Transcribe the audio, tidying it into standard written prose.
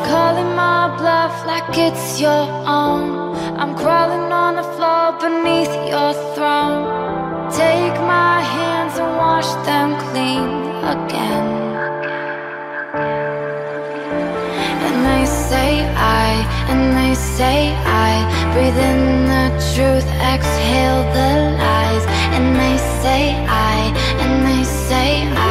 calling my bluff like it's your own. I'm crawling on the floor beneath your throne. Take my hands and wash them clean again. And they say I breathe in the truth, exhale the lies. And they say I